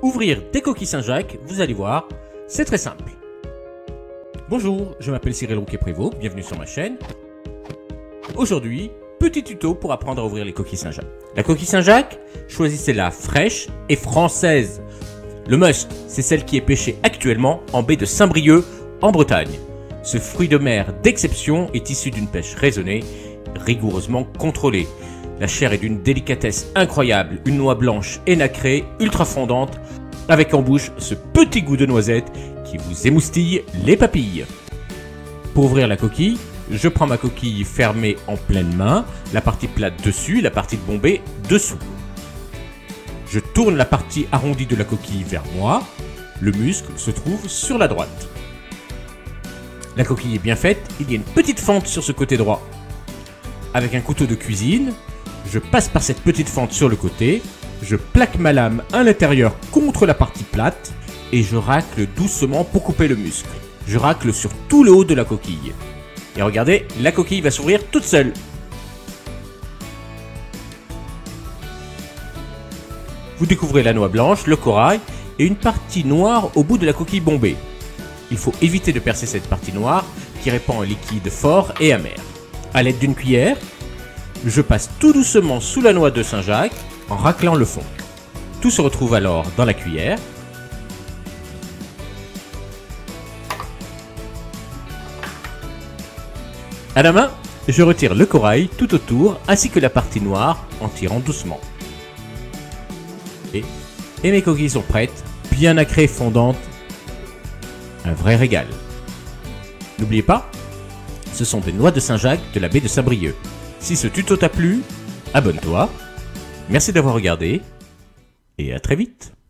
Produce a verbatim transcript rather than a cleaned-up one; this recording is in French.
Ouvrir des coquilles Saint-Jacques, vous allez voir, c'est très simple. Bonjour, je m'appelle Cyril Rouquet-Prévost, bienvenue sur ma chaîne. Aujourd'hui, petit tuto pour apprendre à ouvrir les coquilles Saint-Jacques. La coquille Saint-Jacques, choisissez-la fraîche et française. Le must, c'est celle qui est pêchée actuellement en baie de Saint-Brieuc, en Bretagne. Ce fruit de mer d'exception est issu d'une pêche raisonnée, rigoureusement contrôlée. La chair est d'une délicatesse incroyable, une noix blanche et nacrée, ultra fondante, avec en bouche ce petit goût de noisette qui vous émoustille les papilles. Pour ouvrir la coquille, je prends ma coquille fermée en pleine main, la partie plate dessus et la partie de bombée dessous. Je tourne la partie arrondie de la coquille vers moi, le muscle se trouve sur la droite. La coquille est bien faite, il y a une petite fente sur ce côté droit. Avec un couteau de cuisine, je passe par cette petite fente sur le côté, je plaque ma lame à l'intérieur contre la partie plate et je racle doucement pour couper le muscle. Je racle sur tout le haut de la coquille. Et regardez, la coquille va s'ouvrir toute seule. Vous découvrez la noix blanche, le corail et une partie noire au bout de la coquille bombée. Il faut éviter de percer cette partie noire qui répand un liquide fort et amer. A l'aide d'une cuillère, je passe tout doucement sous la noix de Saint-Jacques en raclant le fond. Tout se retrouve alors dans la cuillère. À la main, je retire le corail tout autour ainsi que la partie noire en tirant doucement. Et, et mes coquilles sont prêtes, bien nacrées et fondantes. Un vrai régal. N'oubliez pas, ce sont des noix de Saint-Jacques de la baie de Saint-Brieuc. Si ce tuto t'a plu, abonne-toi. Merci d'avoir regardé et à très vite.